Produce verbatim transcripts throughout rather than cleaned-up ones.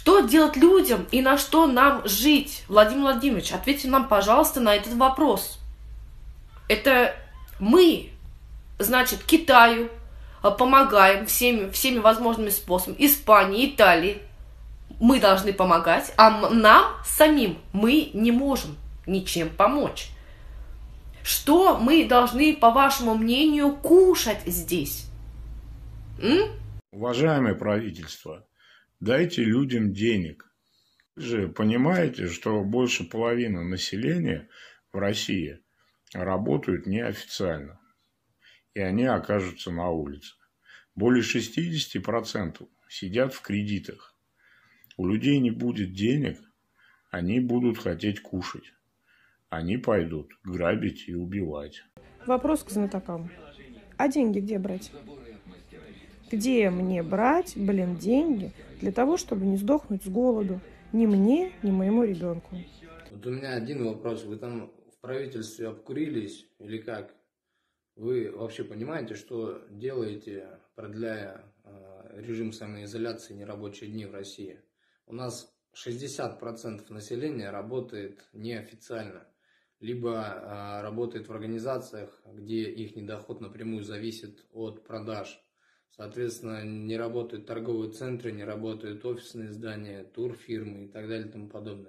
Что делать людям и на что нам жить? Владимир Владимирович, ответьте нам, пожалуйста, на этот вопрос. Это мы, значит, Китаю помогаем всеми, всеми возможными способами, Испании, Италии. Мы должны помогать, а нам самим мы не можем ничем помочь. Что мы должны, по вашему мнению, кушать здесь? М? Уважаемое правительство, дайте людям денег. Вы же понимаете, что больше половины населения в России работают неофициально, и они окажутся на улице. Более шестидесяти процентов сидят в кредитах. У людей не будет денег, они будут хотеть кушать. Они пойдут грабить и убивать. Вопрос к знатокам. А деньги где брать? Где мне брать, блин, деньги для того, чтобы не сдохнуть с голоду? Ни мне, ни моему ребенку. Вот у меня один вопрос. Вы там в правительстве обкурились или как? Вы вообще понимаете, что делаете, продляя э, режим самоизоляции, нерабочие дни в России? У нас шестьдесят процентов населения работает неофициально, либо э, работает в организациях, где их недоход напрямую зависит от продаж. Соответственно, не работают торговые центры, не работают офисные здания, турфирмы и так далее и тому подобное.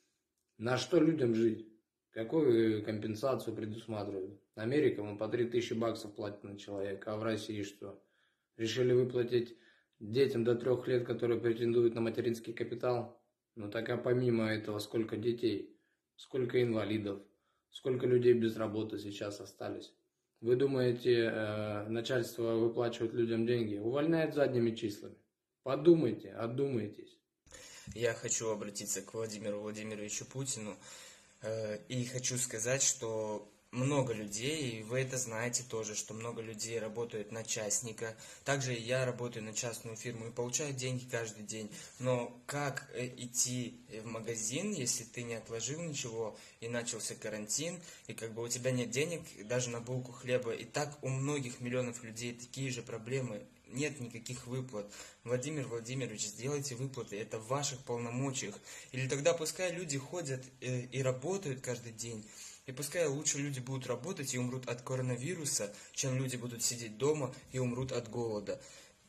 На что людям жить? Какую компенсацию предусматривают? Америка, мы по три тысячи баксов платят на человека, а в России что? Решили выплатить детям до трех лет, которые претендуют на материнский капитал? Ну так а помимо этого, сколько детей, сколько инвалидов, сколько людей без работы сейчас остались? Вы думаете, э, начальство выплачивает людям деньги? Увольняет задними числами. Подумайте, одумайтесь. Я хочу обратиться к Владимиру Владимировичу Путину э, и хочу сказать, что много людей, и вы это знаете тоже, что много людей работают на частника. Также и я работаю на частную фирму и получаю деньги каждый день. Но как идти в магазин, если ты не отложил ничего и начался карантин, и как бы у тебя нет денег даже на булку хлеба. И так у многих миллионов людей такие же проблемы. Нет никаких выплат. Владимир Владимирович, сделайте выплаты, это в ваших полномочиях. Или тогда пускай люди ходят и работают каждый день. И пускай лучше люди будут работать и умрут от коронавируса, чем люди будут сидеть дома и умрут от голода.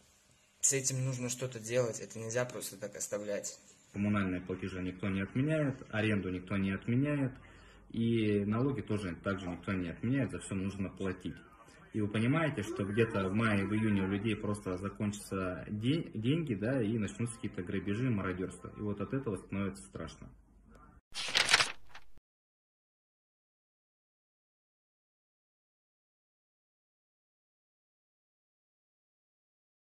С этим нужно что-то делать, это нельзя просто так оставлять. Коммунальные платежи никто не отменяет, аренду никто не отменяет, и налоги тоже также никто не отменяет, за все нужно платить. И вы понимаете, что где-то в мае, в июне у людей просто закончатся деньги, да, и начнутся какие-то грабежи, мародерства. И вот от этого становится страшно.